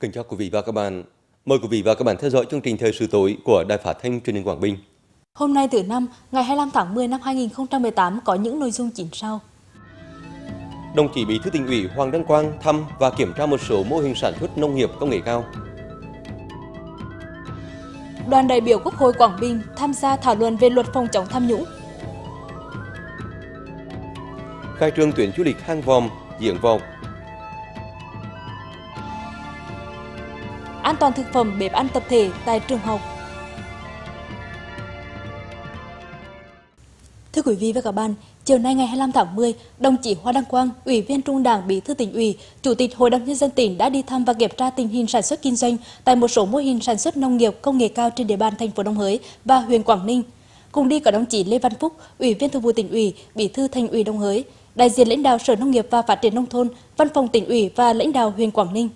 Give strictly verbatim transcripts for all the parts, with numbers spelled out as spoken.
Kính chào quý vị và các bạn. Mời quý vị và các bạn theo dõi chương trình thời sự tối của Đài Phát thanh Truyền hình Quảng Bình. Hôm nay thứ năm, ngày hai mươi lăm tháng mười năm hai nghìn không trăm mười tám có những nội dung chính sau. Đồng chí Bí thư Tỉnh ủy Hoàng Đăng Quang thăm và kiểm tra một số mô hình sản xuất nông nghiệp công nghệ cao. Đoàn đại biểu Quốc hội Quảng Bình tham gia thảo luận về luật phòng chống tham nhũng. Khai trương tuyến du lịch Hang Vòm, Giếng Vọc. An toàn thực phẩm bếp ăn tập thể tại trường học. Thưa quý vị và các bạn, chiều nay ngày hai mươi lăm tháng mười, đồng chí Hoàng Đăng Quang, Ủy viên Trung ương Đảng, Bí thư Tỉnh ủy, Chủ tịch Hội đồng nhân dân tỉnh đã đi thăm và kiểm tra tình hình sản xuất kinh doanh tại một số mô hình sản xuất nông nghiệp công nghệ cao trên địa bàn thành phố Đồng Hới và huyện Quảng Ninh. Cùng đi có đồng chí Lê Văn Phúc, Ủy viên Thường vụ Tỉnh ủy, Bí thư Thành ủy Đồng Hới, đại diện lãnh đạo Sở Nông nghiệp và Phát triển nông thôn, Văn phòng Tỉnh ủy và lãnh đạo huyện Quảng Ninh.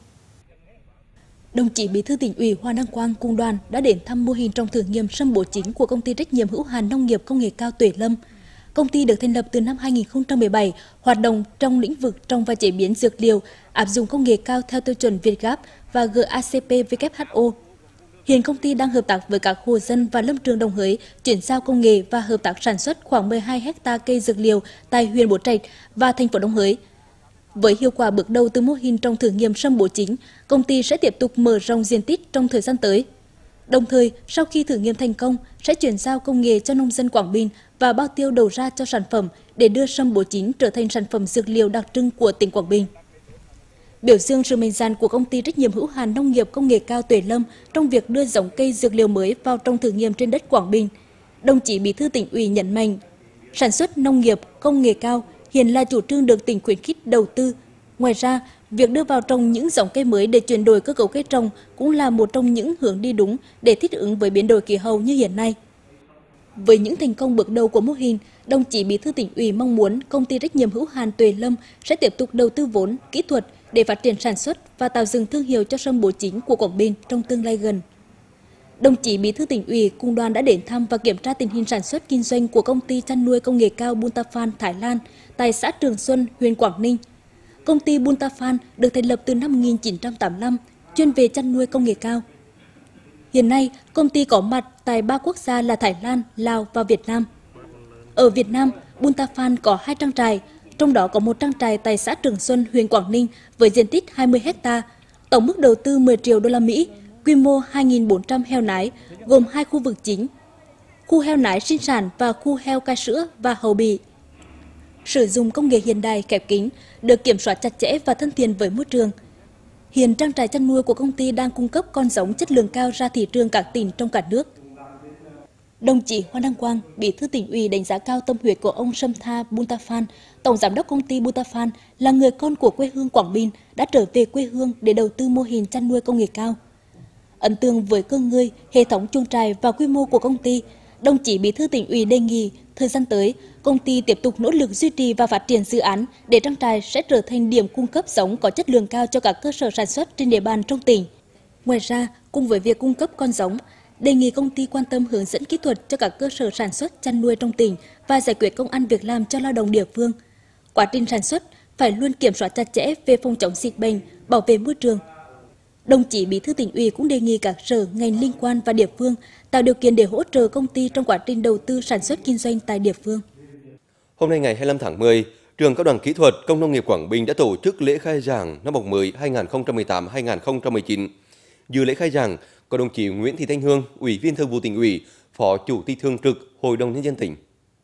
Đồng chí Bí thư Tỉnh ủy Hoàng Đăng Quang cùng đoàn đã đến thăm mô hình trồng thử nghiệm sâm bổ chính của công ty trách nhiệm hữu hạn nông nghiệp công nghệ cao Tuệ Lâm. Công ty được thành lập từ năm hai nghìn không trăm mười bảy, hoạt động trong lĩnh vực trồng và chế biến dược liệu, áp dụng công nghệ cao theo tiêu chuẩn Việt Gap và G A C P W H O. Hiện công ty đang hợp tác với các hộ dân và lâm trường Đồng Hới chuyển giao công nghệ và hợp tác sản xuất khoảng mười hai héc ta cây dược liệu tại huyện Bố Trạch và thành phố Đồng Hới. Với hiệu quả bước đầu từ mô hình trồng thử nghiệm sâm bổ chính, công ty sẽ tiếp tục mở rộng diện tích trong thời gian tới. Đồng thời, sau khi thử nghiệm thành công, sẽ chuyển giao công nghệ cho nông dân Quảng Bình và bao tiêu đầu ra cho sản phẩm để đưa sâm bổ chính trở thành sản phẩm dược liệu đặc trưng của tỉnh Quảng Bình. Biểu dương sự mạnh dạn của công ty trách nhiệm hữu hạn nông nghiệp công nghệ cao Tuệ Lâm trong việc đưa giống cây dược liệu mới vào trồng thử nghiệm trên đất Quảng Bình, đồng chí Bí thư Tỉnh ủy nhấn mạnh, sản xuất nông nghiệp công nghệ cao hiện là chủ trương được tỉnh khuyến khích đầu tư. Ngoài ra, việc đưa vào trồng những giống cây mới để chuyển đổi cơ cấu cây trồng cũng là một trong những hướng đi đúng để thích ứng với biến đổi khí hậu như hiện nay. Với những thành công bước đầu của mô hình, đồng chí Bí thư Tỉnh ủy mong muốn công ty trách nhiệm hữu hạn Tuệ Lâm sẽ tiếp tục đầu tư vốn, kỹ thuật để phát triển sản xuất và tạo dựng thương hiệu cho sâm bổ chính của Quảng Bình trong tương lai gần. Đồng chí Bí thư Tỉnh ủy cùng đoàn đã đến thăm và kiểm tra tình hình sản xuất kinh doanh của công ty chăn nuôi công nghệ cao Buntafan Thái Lan tại xã Trường Xuân, huyện Quảng Ninh. Công ty Buntafan được thành lập từ năm một nghìn chín trăm tám mươi lăm, chuyên về chăn nuôi công nghệ cao. Hiện nay, công ty có mặt tại ba quốc gia là Thái Lan, Lào và Việt Nam. Ở Việt Nam, Buntafan có hai trang trại, trong đó có một trang trại tại xã Trường Xuân, huyện Quảng Ninh với diện tích hai mươi héc ta, tổng mức đầu tư mười triệu đô la Mỹ, quy mô hai nghìn bốn trăm heo nái, gồm hai khu vực chính: khu heo nái sinh sản và khu heo cai sữa và hậu bì. Sử dụng công nghệ hiện đại khép kín, được kiểm soát chặt chẽ và thân thiện với môi trường. Hiện trang trại chăn nuôi của công ty đang cung cấp con giống chất lượng cao ra thị trường các tỉnh trong cả nước. Đồng chí Hoàng Đăng Quang, Bí thư Tỉnh ủy đánh giá cao tâm huyết của ông Somtha Buntafan, tổng giám đốc công ty Buntafan, là người con của quê hương Quảng Bình, đã trở về quê hương để đầu tư mô hình chăn nuôi công nghệ cao. Ấn tượng với cơ ngơi, hệ thống chuồng trại và quy mô của công ty, đồng chí Bí thư Tỉnh ủy đề nghị thời gian tới, công ty tiếp tục nỗ lực duy trì và phát triển dự án để trang trại sẽ trở thành điểm cung cấp giống có chất lượng cao cho các cơ sở sản xuất trên địa bàn trong tỉnh. Ngoài ra, cùng với việc cung cấp con giống, đề nghị công ty quan tâm hướng dẫn kỹ thuật cho các cơ sở sản xuất chăn nuôi trong tỉnh và giải quyết công ăn việc làm cho lao động địa phương. Quá trình sản xuất phải luôn kiểm soát chặt chẽ về phòng chống dịch bệnh, bảo vệ môi trường. Đồng chí Bí thư Tỉnh ủy cũng đề nghị các sở, ngành liên quan và địa phương tạo điều kiện để hỗ trợ công ty trong quá trình đầu tư sản xuất kinh doanh tại địa phương. Hôm nay ngày hai mươi lăm tháng mười, Trường Cao đẳng Kỹ thuật Công nông nghiệp Quảng Bình đã tổ chức lễ khai giảng năm học mới hai nghìn không trăm mười tám hai nghìn không trăm mười chín. Dự lễ khai giảng có đồng chí Nguyễn Thị Thanh Hương, Ủy viên Thường vụ Tỉnh ủy, Phó Chủ tịch Thường trực Hội đồng nhân dân tỉnh.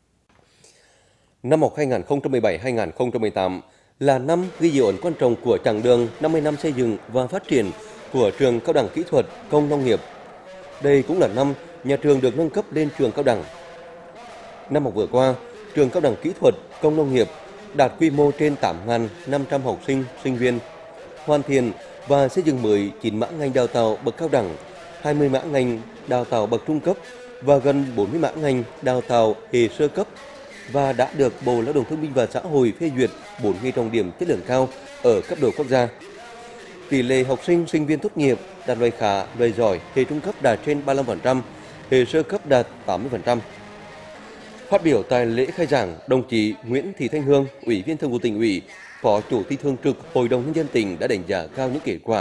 Năm học hai nghìn không trăm mười bảy hai nghìn không trăm mười tám là năm ghi dấu ấn quan trọng của chặng đường năm mươi năm xây dựng và phát triển của Trường Cao đẳng Kỹ thuật Công nông nghiệp. Đây cũng là năm nhà trường được nâng cấp lên trường cao đẳng. Năm học vừa qua, Trường Cao đẳng Kỹ thuật Công nông nghiệp đạt quy mô trên tám nghìn năm trăm học sinh, sinh viên, hoàn thiện và xây dựng mới chín mã ngành đào tạo bậc cao đẳng, hai mươi mã ngành đào tạo bậc trung cấp và gần bốn mươi mã ngành đào tạo hệ sơ cấp, và đã được Bộ Lao động Thương binh và Xã hội phê duyệt bốn nghề trọng điểm chất lượng cao ở cấp độ quốc gia. Tỷ lệ học sinh, sinh viên tốt nghiệp đạt loại khá, loại giỏi, hệ trung cấp đạt trên ba mươi lăm phần trăm, hệ sơ cấp đạt tám mươi phần trăm. Phát biểu tại lễ khai giảng, đồng chí Nguyễn Thị Thanh Hương, Ủy viên Thường vụ Tỉnh ủy, Phó Chủ tịch Thường trực Hội đồng nhân dân tỉnh đã đánh giá cao những kết quả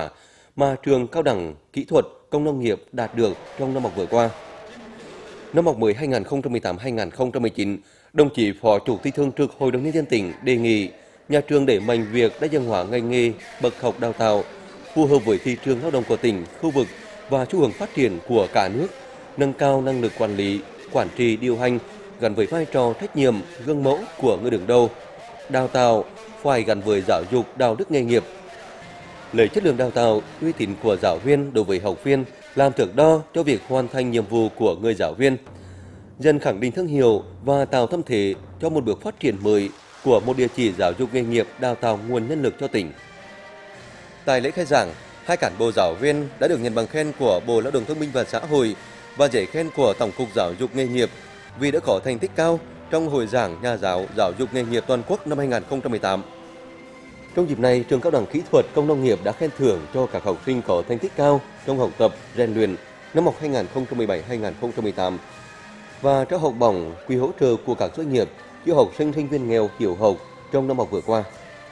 mà trường Cao đẳng Kỹ thuật Công nông nghiệp đạt được trong năm học vừa qua. Năm học mới hai nghìn không trăm mười tám hai nghìn không trăm mười chín, đồng chí Phó Chủ tịch Thường trực Hội đồng Nhân dân tỉnh đề nghị nhà trường đẩy mạnh việc đa dạng hóa ngành nghề, bậc học đào tạo, phù hợp với thị trường lao động của tỉnh, khu vực và xu hướng phát triển của cả nước, nâng cao năng lực quản lý, quản trị điều hành gắn với vai trò trách nhiệm, gương mẫu của người đứng đầu. Đào tạo phải gắn với giáo dục đạo đức nghề nghiệp. Lấy chất lượng đào tạo, uy tín của giáo viên đối với học viên làm thước đo cho việc hoàn thành nhiệm vụ của người giáo viên, dần khẳng định thương hiệu và tạo tâm thế cho một bước phát triển mới của một địa chỉ giáo dục nghề nghiệp đào tạo nguồn nhân lực cho tỉnh. Tại lễ khai giảng, hai cán bộ giáo viên đã được nhận bằng khen của Bộ Lao động Thương binh và Xã hội và giấy khen của Tổng cục Giáo dục nghề nghiệp vì đã có thành tích cao trong hội giảng nhà giáo giáo dục nghề nghiệp toàn quốc năm hai nghìn không trăm mười tám. Trong dịp này, trường Cao đẳng Kỹ thuật Công nông nghiệp đã khen thưởng cho các học sinh có thành tích cao trong học tập, rèn luyện năm học hai nghìn không trăm mười bảy hai nghìn không trăm mười tám và trao học bổng, quỹ hỗ trợ của các doanh nghiệp cho học sinh sinh viên nghèo hiếu học trong năm học vừa qua.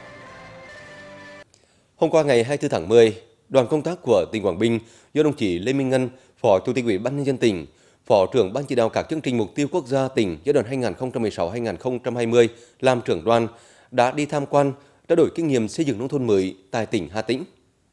Hôm qua ngày hai mươi tư tháng mười, đoàn công tác của tỉnh Quảng Bình do đồng chí Lê Minh Ngân, Phó Chủ tịch Ủy ban Nhân dân tỉnh, Phó trưởng Ban chỉ đạo các chương trình mục tiêu quốc gia tỉnh giai đoạn hai nghìn không trăm mười sáu đến hai nghìn không trăm hai mươi làm trưởng đoàn đã đi tham quan, trao đổi kinh nghiệm xây dựng nông thôn mới tại tỉnh Hà Tĩnh.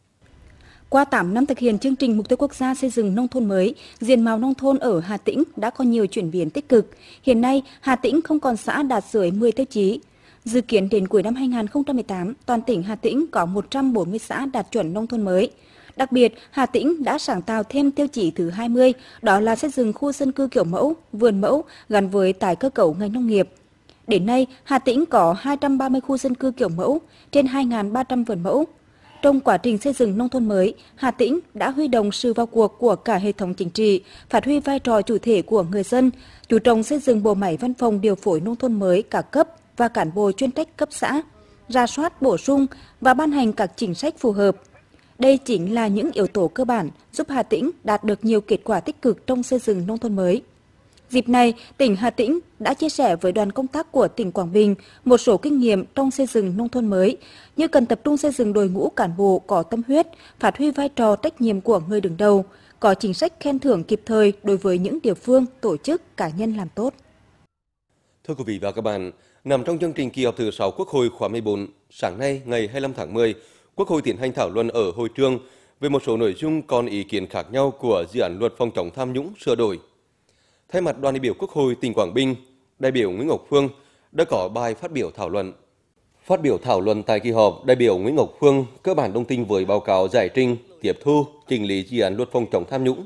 Qua tám năm thực hiện chương trình mục tiêu quốc gia xây dựng nông thôn mới, diện mạo nông thôn ở Hà Tĩnh đã có nhiều chuyển biến tích cực. Hiện nay, Hà Tĩnh không còn xã đạt dưới mười tiêu chí. Dự kiến đến cuối năm hai nghìn không trăm mười tám, toàn tỉnh Hà Tĩnh có một trăm bốn mươi xã đạt chuẩn nông thôn mới. Đặc biệt, Hà Tĩnh đã sáng tạo thêm tiêu chí thứ hai mươi, đó là xây dựng khu dân cư kiểu mẫu, vườn mẫu gắn với tái cơ cấu ngành nông nghiệp. Đến nay, Hà Tĩnh có hai trăm ba mươi khu dân cư kiểu mẫu, trên hai nghìn ba trăm vườn mẫu. Trong quá trình xây dựng nông thôn mới, Hà Tĩnh đã huy động sự vào cuộc của cả hệ thống chính trị, phát huy vai trò chủ thể của người dân, chú trọng xây dựng bộ máy văn phòng điều phối nông thôn mới cả cấp và cán bộ chuyên trách cấp xã, rà soát bổ sung và ban hành các chính sách phù hợp. Đây chính là những yếu tố cơ bản giúp Hà Tĩnh đạt được nhiều kết quả tích cực trong xây dựng nông thôn mới. Dịp này, tỉnh Hà Tĩnh đã chia sẻ với đoàn công tác của tỉnh Quảng Bình một số kinh nghiệm trong xây dựng nông thôn mới, như cần tập trung xây dựng đội ngũ cán bộ có tâm huyết, phát huy vai trò trách nhiệm của người đứng đầu, có chính sách khen thưởng kịp thời đối với những địa phương, tổ chức, cá nhân làm tốt. Thưa quý vị và các bạn, nằm trong chương trình kỳ họp thứ sáu Quốc hội khóa mười bốn, sáng nay ngày hai mươi lăm tháng mười, Quốc hội tiến hành thảo luận ở hội trường về một số nội dung còn ý kiến khác nhau của dự án luật phòng chống tham nhũng sửa đổi. Thay mặt đoàn đại biểu Quốc hội tỉnh Quảng Bình, đại biểu Nguyễn Ngọc Phương đã có bài phát biểu thảo luận. Phát biểu thảo luận tại kỳ họp, đại biểu Nguyễn Ngọc Phương cơ bản đồng tình với báo cáo giải trình, tiếp thu, chỉnh lý dự án luật phòng chống tham nhũng.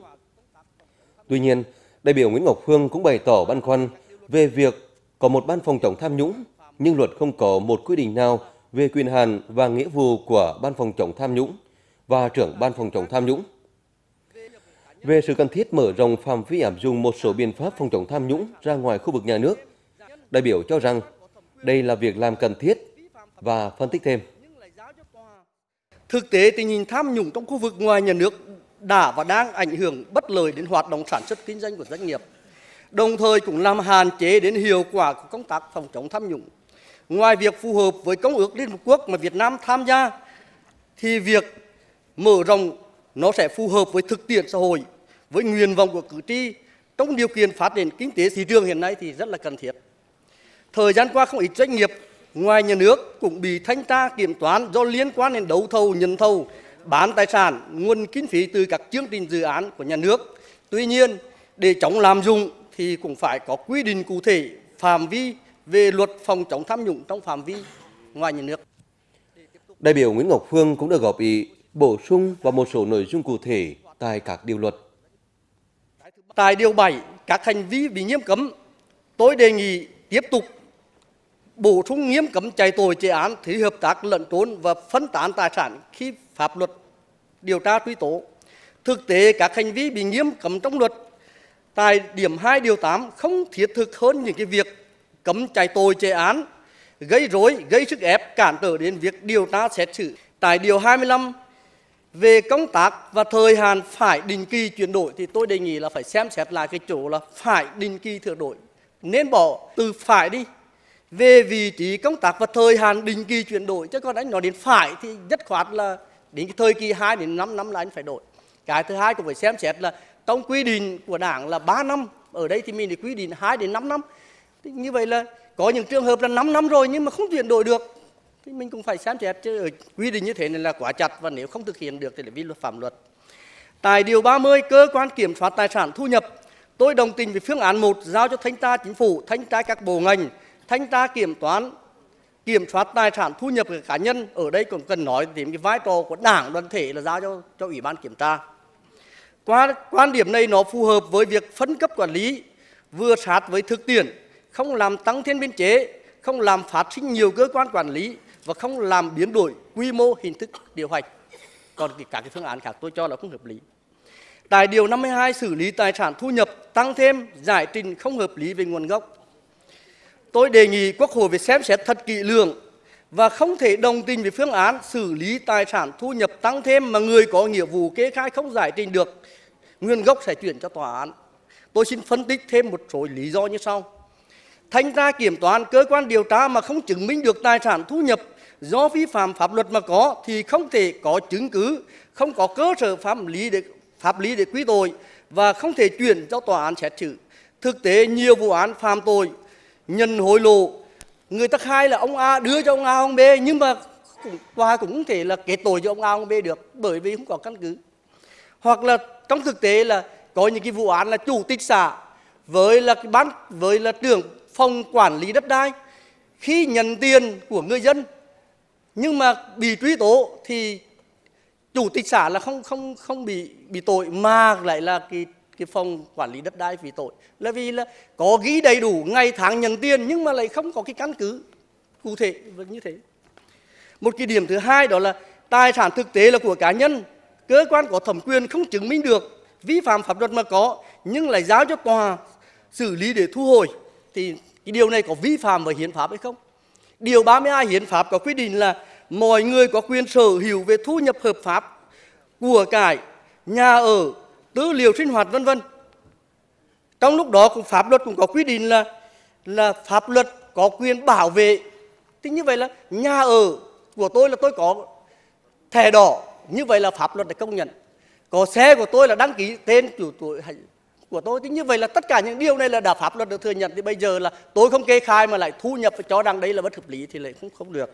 Tuy nhiên, đại biểu Nguyễn Ngọc Phương cũng bày tỏ băn khoăn về việc có một ban phòng chống tham nhũng, nhưng luật không có một quy định nào về quyền hạn và nghĩa vụ của ban phòng chống tham nhũng và trưởng ban phòng chống tham nhũng. Về sự cần thiết mở rộng phạm vi áp dụng một số biện pháp phòng chống tham nhũng ra ngoài khu vực nhà nước, đại biểu cho rằng đây là việc làm cần thiết và phân tích thêm. Thực tế, tình hình tham nhũng trong khu vực ngoài nhà nước đã và đang ảnh hưởng bất lợi đến hoạt động sản xuất kinh doanh của doanh nghiệp, đồng thời cũng làm hạn chế đến hiệu quả của công tác phòng chống tham nhũng. Ngoài việc phù hợp với Công ước Liên Hợp Quốc mà Việt Nam tham gia, thì việc mở rộng nó sẽ phù hợp với thực tiễn xã hội, với nguyện vọng của cử tri trong điều kiện phát triển kinh tế thị trường hiện nay thì rất là cần thiết. Thời gian qua, không ít doanh nghiệp ngoài nhà nước cũng bị thanh tra kiểm toán do liên quan đến đấu thầu, nhận thầu, bán tài sản, nguồn kinh phí từ các chương trình dự án của nhà nước. Tuy nhiên, để chống lạm dụng thì cũng phải có quy định cụ thể phạm vi về luật phòng chống tham nhũng trong phạm vi ngoài nhà nước. Đại biểu Nguyễn Ngọc Phương cũng đã góp ý bổ sung vào một số nội dung cụ thể tại các điều luật. Tại điều bảy, các hành vi bị nghiêm cấm, tôi đề nghị tiếp tục bổ sung nghiêm cấm chạy tội chế án, thí hợp tác lẫn trốn và phân tán tài sản khi pháp luật điều tra truy tố. Thực tế, các hành vi bị nghiêm cấm trong luật tại điểm hai điều tám không thiết thực hơn những cái việc cấm chạy tội chế án, gây rối, gây sức ép, cản trở đến việc điều tra xét xử. Tại điều hai mươi lăm về công tác và thời hạn phải định kỳ chuyển đổi thì tôi đề nghị là phải xem xét lại cái chỗ là phải định kỳ sửa đổi, nên bỏ từ phải đi về vị trí công tác và thời hạn định kỳ chuyển đổi, chứ còn anh nói đến phải thì rất khoát là đến cái thời kỳ hai đến năm năm là anh phải đổi. Cái thứ hai cũng phải xem xét là trong quy định của Đảng là ba năm, ở đây thì mình để quy định hai đến năm năm. Thì như vậy là có những trường hợp là năm năm rồi nhưng mà không chuyển đổi được, thì mình cũng phải xem xét, chứ ở quy định như thế này là quá chặt, và nếu không thực hiện được thì là vi phạm luật. Tại điều ba mươi, cơ quan kiểm soát tài sản thu nhập, tôi đồng tình với phương án một, giao cho thanh tra chính phủ, thanh tra các bộ ngành, thanh tra kiểm toán, kiểm soát tài sản thu nhập của cá nhân. Ở đây cũng cần nói đến cái vai trò của Đảng, đoàn thể là giao cho cho Ủy ban kiểm tra. Qua quan điểm này nó phù hợp với việc phân cấp quản lý, vừa sát với thực tiễn, không làm tăng thêm biên chế, không làm phát sinh nhiều cơ quan quản lý và không làm biến đổi quy mô hình thức điều hành. Còn các cái phương án khác tôi cho là không hợp lý. Tại điều năm mươi hai, xử lý tài sản thu nhập tăng thêm, giải trình không hợp lý về nguồn gốc. Tôi đề nghị Quốc hội phải xem xét thật kỹ lưỡng và không thể đồng tình với phương án xử lý tài sản thu nhập tăng thêm mà người có nghĩa vụ kê khai không giải trình được nguyên gốc sẽ chuyển cho tòa án. Tôi xin phân tích thêm một số lý do như sau. Thanh tra kiểm toán, cơ quan điều tra mà không chứng minh được tài sản thu nhập do vi phạm pháp luật mà có thì không thể có chứng cứ, không có cơ sở pháp lý để pháp lý để quy tội và không thể chuyển cho tòa án xét xử. Thực tế nhiều vụ án phạm tội nhận hối lộ, người ta khai là ông A đưa cho ông A ông B, nhưng mà tòa cũng không thể là kết tội cho ông A ông B được, bởi vì không có căn cứ. Hoặc là trong thực tế là có những cái vụ án là chủ tịch xã với là cái ban với là trưởng phòng quản lý đất đai khi nhận tiền của người dân nhưng mà bị truy tố thì chủ tịch xã là không không không bị bị tội mà lại là cái cái phòng quản lý đất đai bị tội, là vì là có ghi đầy đủ ngày tháng nhận tiền nhưng mà lại không có cái căn cứ cụ thể như thế. Một cái điểm thứ hai đó là tài sản thực tế là của cá nhân, cơ quan có thẩm quyền không chứng minh được vi phạm pháp luật mà có nhưng lại giao cho tòa xử lý để thu hồi, thì cái điều này có vi phạm với hiến pháp hay không? Điều ba mươi hai hiến pháp có quy định là mọi người có quyền sở hữu về thu nhập hợp pháp, của cải, nhà ở, tư liệu sinh hoạt vân vân. Trong lúc đó cũng pháp luật cũng có quy định là là pháp luật có quyền bảo vệ. Thì như vậy là nhà ở của tôi là tôi có thẻ đỏ, như vậy là pháp luật để công nhận. Có xe của tôi là đăng ký tên chủ tuổi của tôi, thì như vậy là tất cả những điều này là đã pháp luật được thừa nhận. Thì bây giờ là tôi không kê khai mà lại thu nhập và cho rằng đấy là bất hợp lý thì lại không không được.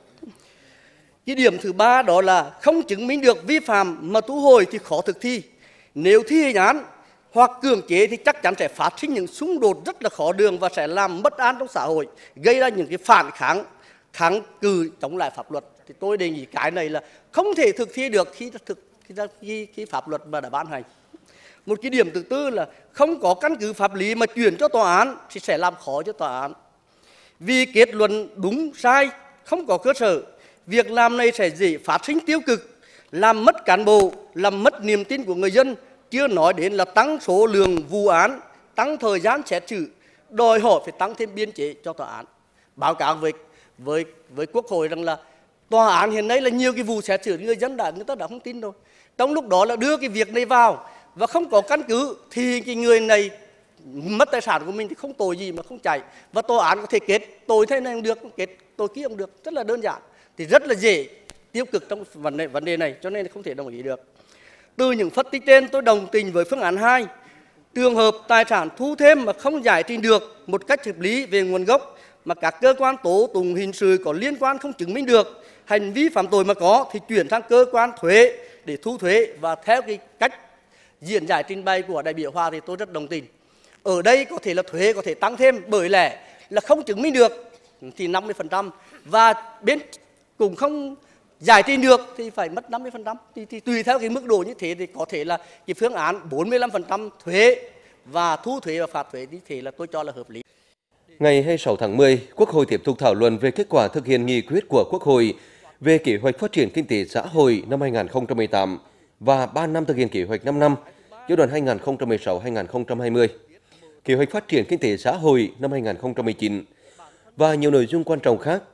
Cái điểm thứ ba đó là không chứng minh được vi phạm mà thu hồi thì khó thực thi. Nếu thi hành án hoặc cưỡng chế thì chắc chắn sẽ phát sinh những xung đột rất là khó lường và sẽ làm bất an trong xã hội, gây ra những cái phản kháng, kháng cự chống lại pháp luật. Thì tôi đề nghị cái này là không thể thực thi được khi thực khi, khi, khi pháp luật mà đã ban hành. Một cái điểm thứ tư là không có căn cứ pháp lý mà chuyển cho tòa án thì sẽ làm khó cho tòa án. Vì kết luận đúng sai không có cơ sở, việc làm này sẽ dễ phát sinh tiêu cực, làm mất cán bộ, làm mất niềm tin của người dân, chưa nói đến là tăng số lượng vụ án, tăng thời gian xét xử, đòi hỏi phải tăng thêm biên chế cho tòa án. Báo cáo với với với Quốc hội rằng là tòa án hiện nay là nhiều cái vụ xét xử người dân đã người ta đã không tin rồi. Trong lúc đó là đưa cái việc này vào và không có căn cứ thì cái người này mất tài sản của mình thì không tội gì mà không chạy, và tòa án có thể kết tội thế này cũng được, kết tội kia cũng được, rất là đơn giản, thì rất là dễ tiêu cực trong vấn đề vấn đề này, cho nên không thể đồng ý được. Từ những phân tích trên tôi đồng tình với phương án hai, trường hợp tài sản thu thêm mà không giải trình được một cách hợp lý về nguồn gốc mà các cơ quan tố tụng hình sự có liên quan không chứng minh được hành vi phạm tội mà có thì chuyển sang cơ quan thuế để thu thuế, và theo cái cách diễn giải trình bày của đại biểu Hòa thì tôi rất đồng tình. Ở đây có thể là thuế có thể tăng thêm bởi lẽ là không chứng minh được thì năm mươi phần trăm, và bên cũng không giải trình được thì phải mất năm mươi phần trăm. Thì, thì tùy theo cái mức độ như thế thì có thể là cái phương án bốn mươi lăm phần trăm thuế và thu thuế và phạt thuế như thế là tôi cho là hợp lý. Ngày hai mươi sáu tháng mười, Quốc hội tiếp tục thảo luận về kết quả thực hiện nghị quyết của Quốc hội về kế hoạch phát triển kinh tế xã hội năm hai nghìn không trăm mười tám và ba năm thực hiện kế hoạch năm năm giai đoạn hai nghìn không trăm mười sáu đến hai nghìn không trăm hai mươi, kế hoạch phát triển kinh tế xã hội năm hai nghìn không trăm mười chín và nhiều nội dung quan trọng khác.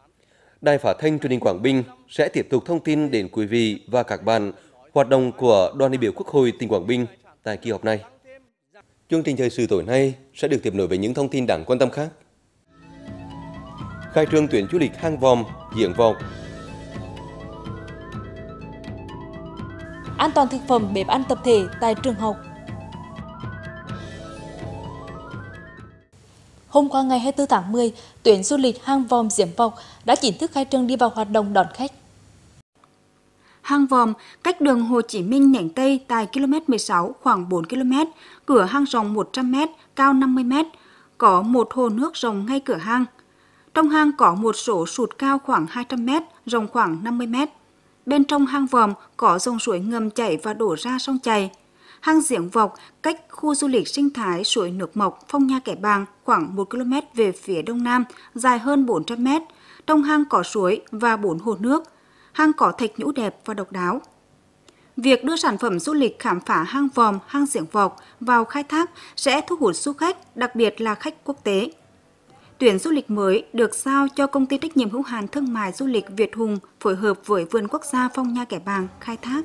Đài Phát thanh Truyền hình Quảng Bình sẽ tiếp tục thông tin đến quý vị và các bạn hoạt động của đoàn đại biểu Quốc hội tỉnh Quảng Bình tại kỳ họp này. Chương trình thời sự tối nay sẽ được tiếp nối với những thông tin đáng quan tâm khác. Khai trương tuyến du lịch Hang Vòm, Giếng Vọc. an toàn thực phẩm bếp ăn tập thể tại trường học. Hôm qua ngày hai mươi tư tháng mười, tuyến du lịch Hang Vòm Giếng Vọc đã chính thức khai trương đi vào hoạt động đón khách. Hang Vòm cách đường Hồ Chí Minh nhánh Tây tại ki lô mét mười sáu khoảng bốn ki lô mét, cửa hang rộng một trăm mét, cao năm mươi mét, có một hồ nước rộng ngay cửa hang. Trong hang có một số sụt cao khoảng hai trăm mét, rộng khoảng năm mươi mét. Bên trong hang Vòm có dòng suối ngầm chảy và đổ ra sông chảy. Hang Giếng Vọc cách khu du lịch sinh thái suối nước Mộc, Phong Nha Kẻ Bàng khoảng một ki lô mét về phía đông nam, dài hơn bốn trăm mét. Trong hang có suối và bốn hồ nước. Hang có thạch nhũ đẹp và độc đáo. Việc đưa sản phẩm du lịch khám phá hang Vòm, hang Giếng Vọc vào khai thác sẽ thu hút du khách, đặc biệt là khách quốc tế. Tuyến du lịch mới được giao cho công ty trách nhiệm hữu hạn thương mại du lịch Việt Hùng phối hợp với Vườn Quốc gia Phong Nha Kẻ Bàng khai thác.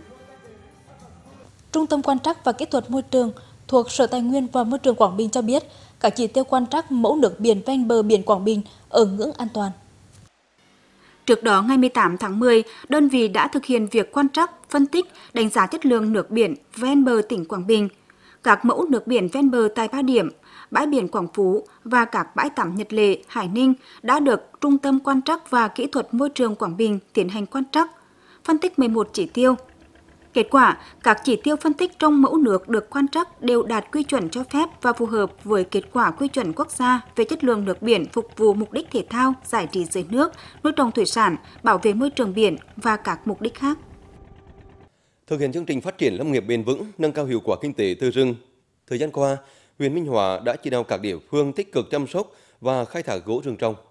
Trung tâm quan trắc và kỹ thuật môi trường thuộc Sở Tài nguyên và Môi trường Quảng Bình cho biết các chỉ tiêu quan trắc mẫu nước biển ven bờ biển Quảng Bình ở ngưỡng an toàn. Trước đó, ngày mười tám tháng mười, đơn vị đã thực hiện việc quan trắc, phân tích, đánh giá chất lượng nước biển ven bờ tỉnh Quảng Bình. Các mẫu nước biển ven bờ tại ba điểm, bãi biển Quảng Phú và các bãi tắm Nhật Lệ, Hải Ninh đã được Trung tâm quan trắc và kỹ thuật môi trường Quảng Bình tiến hành quan trắc, phân tích mười một chỉ tiêu. Kết quả, các chỉ tiêu phân tích trong mẫu nước được quan trắc đều đạt quy chuẩn cho phép và phù hợp với kết quả quy chuẩn quốc gia về chất lượng nước biển phục vụ mục đích thể thao, giải trí dưới nước, nuôi trồng thủy sản, bảo vệ môi trường biển và các mục đích khác. Thực hiện chương trình phát triển lâm nghiệp bền vững, nâng cao hiệu quả kinh tế từ rừng. Thời gian qua, huyện Minh Hóa đã chỉ đạo các địa phương tích cực chăm sóc và khai thác gỗ rừng trồng.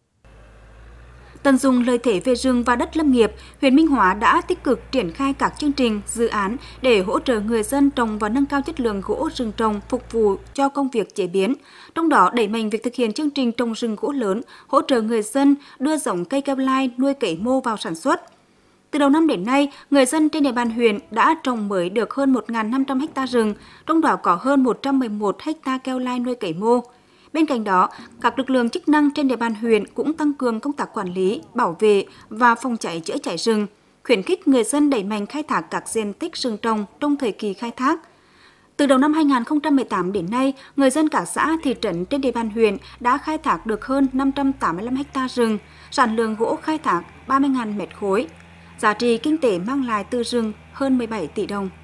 Tận dụng lợi thế về rừng và đất lâm nghiệp, huyện Minh Hóa đã tích cực triển khai các chương trình, dự án để hỗ trợ người dân trồng và nâng cao chất lượng gỗ rừng trồng phục vụ cho công việc chế biến. Trong đó, đẩy mạnh việc thực hiện chương trình trồng rừng gỗ lớn, hỗ trợ người dân đưa giống cây keo lai nuôi cấy mô vào sản xuất. Từ đầu năm đến nay, người dân trên địa bàn huyện đã trồng mới được hơn một nghìn năm trăm ha rừng, trong đó có hơn một trăm mười một ha keo lai nuôi cấy mô. Bên cạnh đó, các lực lượng chức năng trên địa bàn huyện cũng tăng cường công tác quản lý, bảo vệ và phòng cháy chữa cháy rừng, khuyến khích người dân đẩy mạnh khai thác các diện tích rừng trồng trong thời kỳ khai thác. Từ đầu năm hai nghìn không trăm mười tám đến nay, người dân các xã, thị trấn trên địa bàn huyện đã khai thác được hơn năm trăm tám mươi lăm ha rừng, sản lượng gỗ khai thác ba mươi nghìn mét khối. Giá trị kinh tế mang lại từ rừng hơn mười bảy tỷ đồng.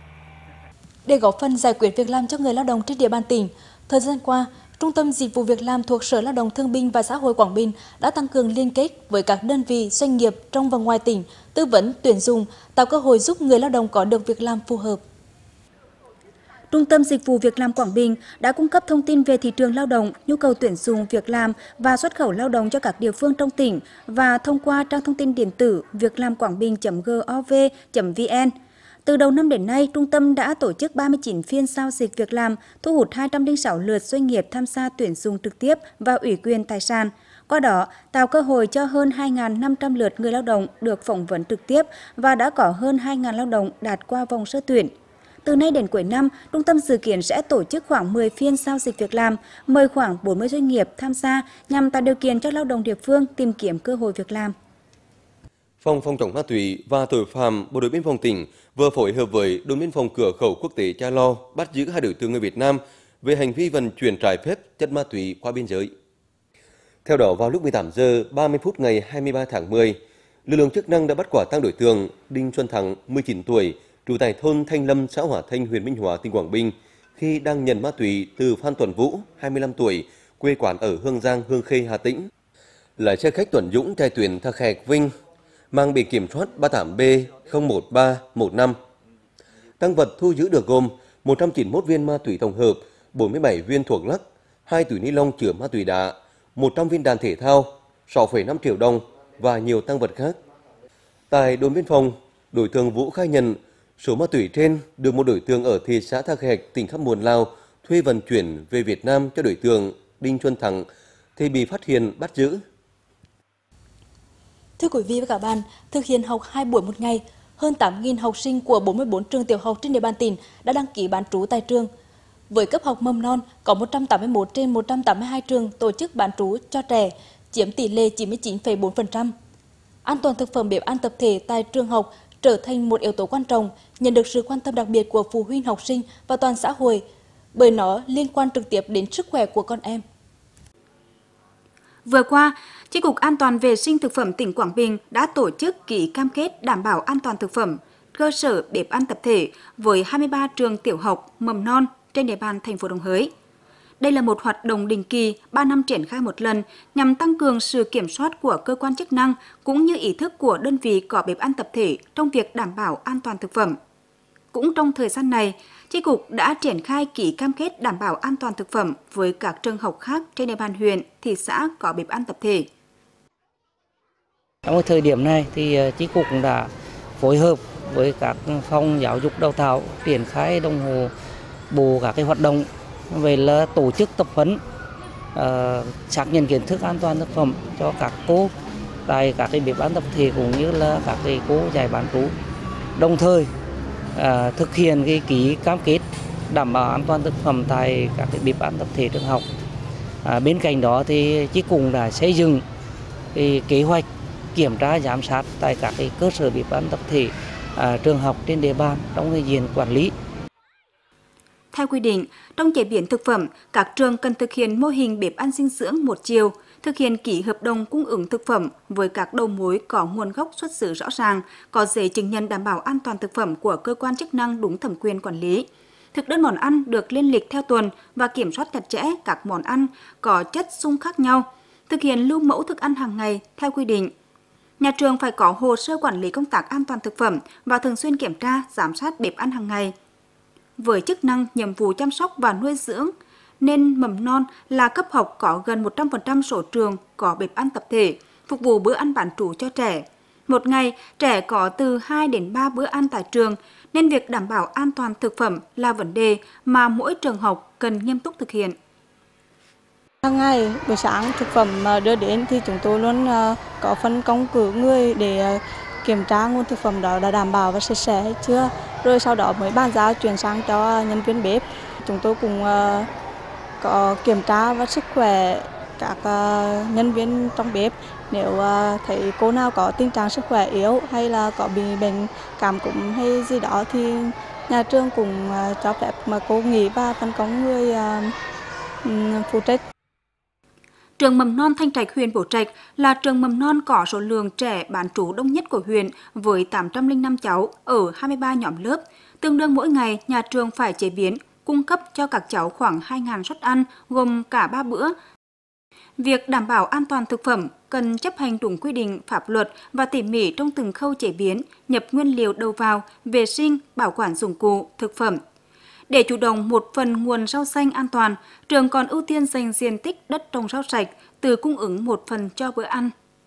Để góp phần giải quyết việc làm cho người lao động trên địa bàn tỉnh, thời gian qua, Trung tâm Dịch vụ Việc làm thuộc Sở Lao động Thương binh và Xã hội Quảng Bình đã tăng cường liên kết với các đơn vị, doanh nghiệp trong và ngoài tỉnh, tư vấn, tuyển dụng, tạo cơ hội giúp người lao động có được việc làm phù hợp. Trung tâm Dịch vụ Việc làm Quảng Bình đã cung cấp thông tin về thị trường lao động, nhu cầu tuyển dụng việc làm và xuất khẩu lao động cho các địa phương trong tỉnh và thông qua trang thông tin điện tử việclamquangbinh chấm gov chấm vn. Từ đầu năm đến nay, trung tâm đã tổ chức ba mươi chín phiên giao dịch việc làm, thu hút hai trăm lẻ sáu lượt doanh nghiệp tham gia tuyển dụng trực tiếp và ủy quyền tài sản. Qua đó, tạo cơ hội cho hơn hai nghìn năm trăm lượt người lao động được phỏng vấn trực tiếp và đã có hơn hai nghìn lao động đạt qua vòng sơ tuyển. Từ nay đến cuối năm, trung tâm dự kiến sẽ tổ chức khoảng mười phiên giao dịch việc làm, mời khoảng bốn mươi doanh nghiệp tham gia nhằm tạo điều kiện cho lao động địa phương tìm kiếm cơ hội việc làm. Phòng phòng chống ma túy và tội phạm Bộ đội biên phòng tỉnh vừa phối hợp với đồn biên phòng cửa khẩu quốc tế Cha Lo bắt giữ hai đối tượng người Việt Nam về hành vi vận chuyển trái phép chất ma túy qua biên giới. Theo đó, vào lúc mười tám giờ ba mươi phút ngày hai mươi ba tháng mười, lực lượng chức năng đã bắt quả tang đối tượng Đinh Xuân Thắng, mười chín tuổi, trú tại thôn Thanh Lâm, xã Hòa Thanh, huyện Minh Hóa, tỉnh Quảng Bình, khi đang nhận ma túy từ Phan Tuấn Vũ, hai mươi lăm tuổi, quê quán ở Hương Giang, Hương Khê, Hà Tĩnh. Lái xe khách Tuấn Dũng chạy tuyến Tha Khẹc, Vinh, mang biển kiểm soát ba tám B không một ba một năm. Tang vật thu giữ được gồm một trăm chín mươi mốt viên ma túy tổng hợp, bốn mươi bảy viên thuốc lắc, hai túi ni lông chứa ma túy đá, một trăm viên đạn thể thao, sáu phẩy năm triệu đồng và nhiều tang vật khác. Tại đồn biên phòng, đối tượng Vũ khai nhận số ma túy trên được một đối tượng ở thị xã Tha Khẹc, tỉnh Khăm Muồn, Lào thuê vận chuyển về Việt Nam cho đối tượng Đinh Xuân Thắng thì bị phát hiện bắt giữ. Thưa quý vị và các bạn, thực hiện học hai buổi một ngày, hơn tám nghìn học sinh của bốn mươi tư trường tiểu học trên địa bàn tỉnh đã đăng ký bán trú tại trường. Với cấp học mầm non, có một trăm tám mươi mốt trên một trăm tám mươi hai trường tổ chức bán trú cho trẻ, chiếm tỷ lệ chín mươi chín phẩy bốn phần trăm. An toàn thực phẩm bếp ăn tập thể tại trường học trở thành một yếu tố quan trọng, nhận được sự quan tâm đặc biệt của phụ huynh, học sinh và toàn xã hội, bởi nó liên quan trực tiếp đến sức khỏe của con em. Vừa qua, Chi cục An toàn vệ sinh thực phẩm tỉnh Quảng Bình đã tổ chức ký cam kết đảm bảo an toàn thực phẩm cơ sở bếp ăn tập thể với hai mươi ba trường tiểu học, mầm non trên địa bàn thành phố Đồng Hới. Đây là một hoạt động định kỳ ba năm triển khai một lần nhằm tăng cường sự kiểm soát của cơ quan chức năng cũng như ý thức của đơn vị có bếp ăn tập thể trong việc đảm bảo an toàn thực phẩm. Cũng trong thời gian này, Chi cục đã triển khai ký cam kết đảm bảo an toàn thực phẩm với các trường học khác trên địa bàn huyện, thị xã có bếp ăn tập thể. Trong thời điểm này thì Chi cục cũng đã phối hợp với các phòng giáo dục đào tạo triển khai đồng hồ bộ các cái hoạt động về là tổ chức tập huấn uh, xác nhận kiến thức an toàn thực phẩm cho các cô tại các cái bếp ăn tập thể cũng như là các cái cô dạy bán trú, đồng thời uh, thực hiện cái ký cam kết đảm bảo an toàn thực phẩm tại các cái bếp ăn tập thể trường học. Uh, bên cạnh đó thì Chi cục đã xây dựng cái kế hoạch kiểm tra giám sát tại các cái cơ sở bếp ăn tập thể À, trường học trên địa bàn trong thời gian quản lý. Theo quy định, trong chế biến thực phẩm, các trường cần thực hiện mô hình bếp ăn dinh dưỡng một chiều, thực hiện ký hợp đồng cung ứng thực phẩm với các đầu mối có nguồn gốc xuất xứ rõ ràng, có giấy chứng nhận đảm bảo an toàn thực phẩm của cơ quan chức năng đúng thẩm quyền quản lý. Thực đơn món ăn được lên lịch theo tuần và kiểm soát chặt chẽ các món ăn có chất xung khác nhau, thực hiện lưu mẫu thức ăn hàng ngày theo quy định. Nhà trường phải có hồ sơ quản lý công tác an toàn thực phẩm và thường xuyên kiểm tra, giám sát bếp ăn hàng ngày. Với chức năng, nhiệm vụ chăm sóc và nuôi dưỡng, nên mầm non là cấp học có gần một trăm phần trăm số trường có bếp ăn tập thể, phục vụ bữa ăn bán trú cho trẻ. Một ngày, trẻ có từ hai đến ba bữa ăn tại trường, nên việc đảm bảo an toàn thực phẩm là vấn đề mà mỗi trường học cần nghiêm túc thực hiện. Hàng ngày buổi sáng thực phẩm đưa đến thì chúng tôi luôn có phân công cử người để kiểm tra nguồn thực phẩm đó đã đảm bảo và sạch sẽ hay chưa, rồi sau đó mới bàn giao chuyển sang cho nhân viên bếp. Chúng tôi cũng có kiểm tra và sức khỏe các nhân viên trong bếp, nếu thấy cô nào có tình trạng sức khỏe yếu hay là có bị bệnh cảm cúm hay gì đó thì nhà trường cũng cho phép mà cô nghỉ và phân công người phụ trách. Trường mầm non Thanh Trạch, huyện Bố Trạch là trường mầm non có số lượng trẻ bán trú đông nhất của huyện với tám trăm lẻ năm cháu ở hai mươi ba nhóm lớp. Tương đương mỗi ngày, nhà trường phải chế biến, cung cấp cho các cháu khoảng hai nghìn suất ăn gồm cả ba bữa. Việc đảm bảo an toàn thực phẩm cần chấp hành đúng quy định pháp luật và tỉ mỉ trong từng khâu chế biến, nhập nguyên liệu đầu vào, vệ sinh, bảo quản dụng cụ, thực phẩm. Để chủ động một phần nguồn rau xanh an toàn, trường còn ưu tiên dành diện tích đất trồng rau sạch, từ cung ứng một phần cho bữa ăn.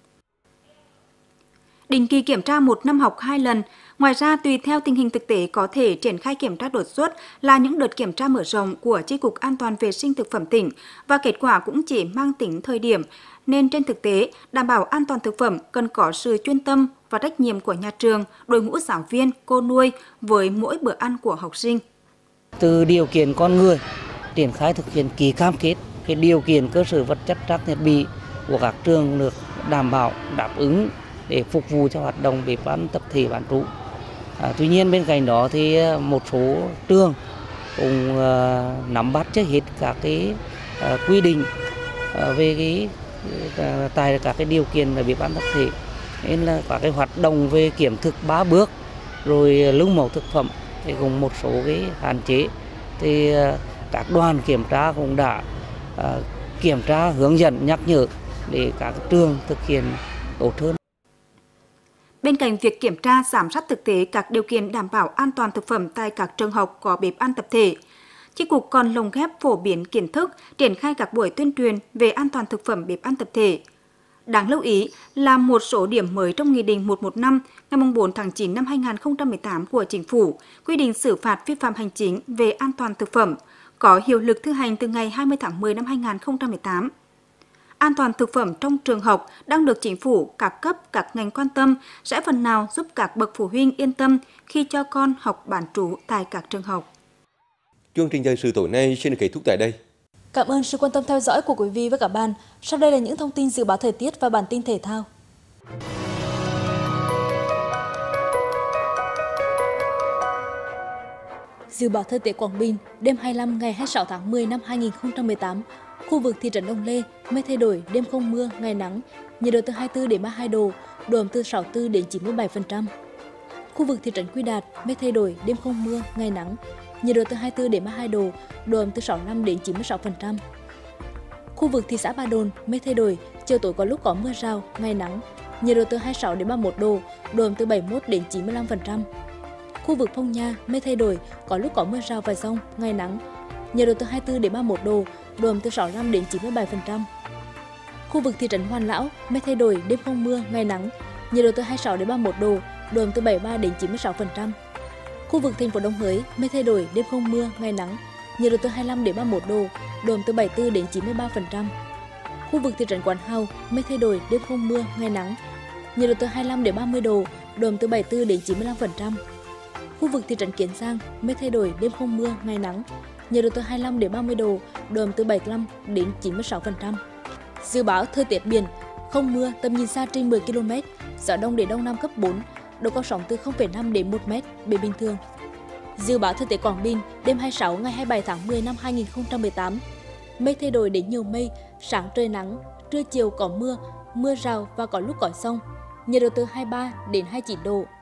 Định kỳ kiểm tra một năm học hai lần. Ngoài ra, tùy theo tình hình thực tế có thể triển khai kiểm tra đột xuất là những đợt kiểm tra mở rộng của Chi cục An toàn vệ sinh thực phẩm tỉnh và kết quả cũng chỉ mang tính thời điểm, nên trên thực tế, đảm bảo an toàn thực phẩm cần có sự chuyên tâm và trách nhiệm của nhà trường, đội ngũ giáo viên, cô nuôi với mỗi bữa ăn của học sinh. Từ điều kiện con người, triển khai thực hiện ký cam kết, cái điều kiện cơ sở vật chất trang thiết bị của các trường được đảm bảo, đáp ứng để phục vụ cho hoạt động bếp ăn tập thể bán trú. À, tuy nhiên bên cạnh đó thì một số trường cũng uh, nắm bắt chưa hết các cái uh, quy định uh, về cái uh, tại các cái điều kiện là bếp ăn tập thể, nên là các cái hoạt động về kiểm thực ba bước rồi lưu mẫu thực phẩm thì cùng một số cái hạn chế, thì uh, các đoàn kiểm tra cũng đã uh, kiểm tra hướng dẫn nhắc nhở để các trường thực hiện tốt hơn. Bên cạnh việc kiểm tra, giám sát thực tế các điều kiện đảm bảo an toàn thực phẩm tại các trường học có bếp ăn tập thể, Chi cục còn lồng ghép phổ biến kiến thức, triển khai các buổi tuyên truyền về an toàn thực phẩm bếp ăn tập thể. Đáng lưu ý là một số điểm mới trong Nghị định một trăm mười lăm ngày bốn tháng chín năm hai nghìn không trăm mười tám của Chính phủ quy định xử phạt vi phạm hành chính về an toàn thực phẩm, có hiệu lực thi hành từ ngày hai mươi tháng mười năm hai nghìn không trăm mười tám. An toàn thực phẩm trong trường học đang được Chính phủ, các cấp, các ngành quan tâm sẽ phần nào giúp các bậc phụ huynh yên tâm khi cho con học bán trú tại các trường học. Chương trình thời sự tối nay xin được kết thúc tại đây. Cảm ơn sự quan tâm theo dõi của quý vị và các bạn. Sau đây là những thông tin dự báo thời tiết và bản tin thể thao. Dự báo thời tiết Quảng Bình, đêm hai mươi lăm ngày hai mươi sáu tháng mười năm hai nghìn không trăm mười tám, khu vực thị trấn Đông Lê, mây thay đổi, đêm không mưa, ngày nắng, nhiệt độ từ hai mươi tư đến ba mươi hai độ, độ ẩm từ sáu mươi tư đến chín mươi bảy phần trăm. Khu vực thị trấn Quy Đạt, mây thay đổi, đêm không mưa, ngày nắng, nhiệt độ từ hai mươi tư đến ba mươi hai độ, độ ẩm từ sáu mươi lăm đến chín mươi sáu phần trăm. Khu vực thị xã Ba Đồn, mây thay đổi, chiều tối có lúc có mưa rào, ngày nắng, nhiệt độ từ hai mươi sáu đến ba mươi mốt độ, độ ẩm từ bảy mươi mốt đến chín mươi lăm phần trăm. Khu vực Phong Nha, mây thay đổi, có lúc có mưa rào và dông, ngày nắng, nhiệt độ từ hai mươi tư đến ba mươi mốt độ, độ ẩm từ sáu mươi lăm đến chín mươi bảy phần trăm. Khu vực thị trấn Hoàn Lão, mây thay đổi, đêm không mưa, ngày nắng, nhiệt độ từ hai mươi sáu đến ba mươi mốt độ, độ ẩm từ bảy mươi ba đến chín mươi sáu phần trăm. Khu vực thành phố Đồng Hới, mây thay đổi, đêm không mưa, ngày nắng, nhiệt độ từ hai mươi lăm đến ba mươi mốt độ, độ ẩm từ bảy mươi tư đến chín mươi ba phần trăm. Khu vực thị trấn Quán Hào, mây thay đổi, đêm không mưa, ngày nắng, nhiệt độ từ hai mươi lăm đến ba mươi độ, độ ẩm từ bảy mươi tư đến chín mươi lăm phần trăm. Khu vực thị trấn Kiến Giang, mây thay đổi, đêm không mưa, ngày nắng, nhiệt độ từ hai mươi lăm đến ba mươi độ, độ ẩm từ bảy mươi lăm đến chín mươi sáu phần trăm. Dự báo thời tiết biển, không mưa, tầm nhìn xa trên mười ki lô mét, gió đông đến đông nam cấp bốn, độ cao sóng từ không phẩy năm đến một mét, biển bình thường. Dự báo thời tiết Quảng Bình, đêm hai mươi sáu ngày hai mươi bảy tháng mười năm hai nghìn không trăm mười tám, mây thay đổi đến nhiều mây, sáng trời nắng, trưa chiều có mưa, mưa rào và có lúc có dông, nhiệt độ từ hai mươi ba đến hai mươi chín độ.